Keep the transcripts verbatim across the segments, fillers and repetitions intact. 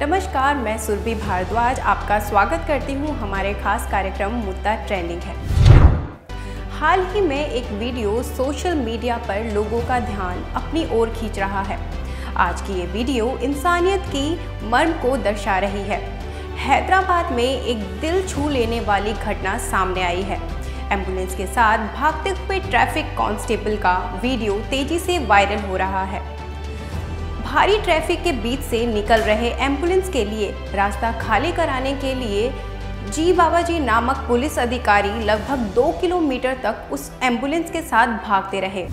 नमस्कार, मैं सुरभि भारद्वाज आपका स्वागत करती हूं हमारे खास कार्यक्रम मुद्दा ट्रेंडिंग है। हाल ही में एक वीडियो सोशल मीडिया पर लोगों का ध्यान अपनी ओर खींच रहा है। आज की ये वीडियो इंसानियत की मर्म को दर्शा रही है। हैदराबाद में एक दिल छू लेने वाली घटना सामने आई है। एम्बुलेंस के साथ भागते हुए ट्रैफिक कांस्टेबल का वीडियो तेजी से वायरल हो रहा है। भारी ट्रैफिक के बीच से निकल रहे एम्बुलेंस के लिए रास्ता खाली कराने के लिए जी बाबाजी नामक पुलिस अधिकारी लगभग दो किलोमीटर तक उस एम्बुलेंस के साथ भागते रहे।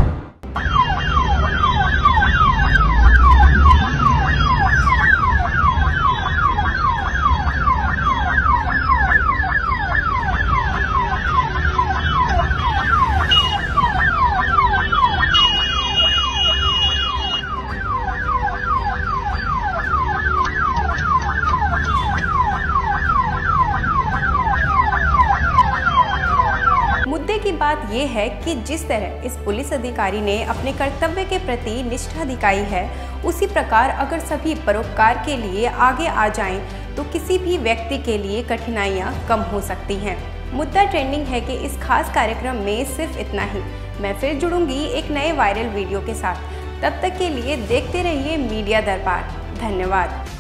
मुद्दे की बात यह है कि जिस तरह इस पुलिस अधिकारी ने अपने कर्तव्य के प्रति निष्ठा दिखाई है, उसी प्रकार अगर सभी परोपकार के लिए आगे आ जाएं, तो किसी भी व्यक्ति के लिए कठिनाइयां कम हो सकती हैं। मुद्दा ट्रेंडिंग है कि इस खास कार्यक्रम में सिर्फ इतना ही। मैं फिर जुड़ूंगी एक नए वायरल वीडियो के साथ। तब तक के लिए देखते रहिए मीडिया दरबार। धन्यवाद।